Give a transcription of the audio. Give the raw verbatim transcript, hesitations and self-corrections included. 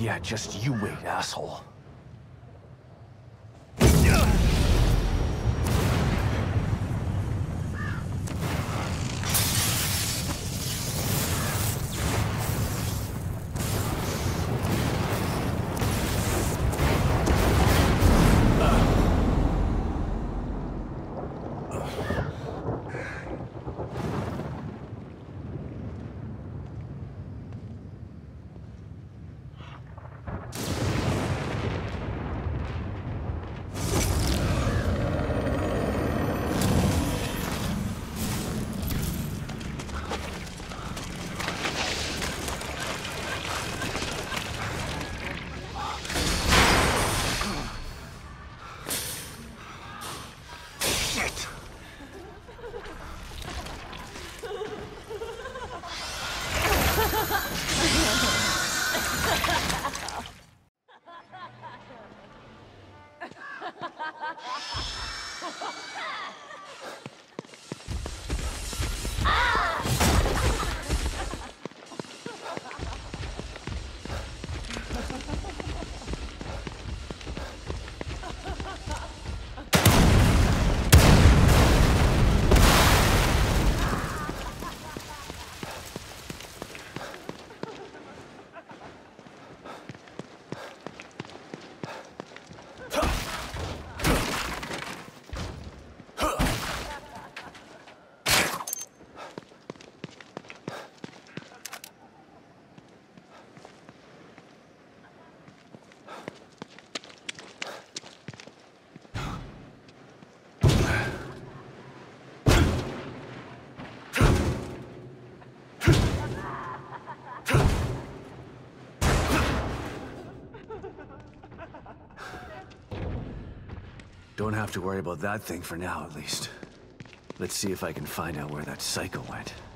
Yeah, just you wait, asshole. Don't have to worry about that thing for now, at least. Let's see if I can find out where that psycho went.